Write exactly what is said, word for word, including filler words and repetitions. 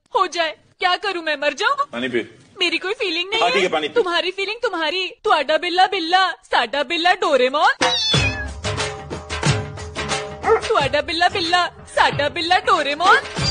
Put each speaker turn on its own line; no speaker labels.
हो जाए, क्या करूं मैं, मर जाऊं?
पानी पी।
मेरी कोई फीलिंग नहीं
हाँ, ठीक
है,
है, पानी पी।
तुम्हारी फीलिंग तुम्हारी, तुहाडा बिल्ला बिल्ला, साडा बिल्ला डोरेमोन। तुहाडा बिल्ला बिल्ला, साडा बिल्ला डोरेमोन।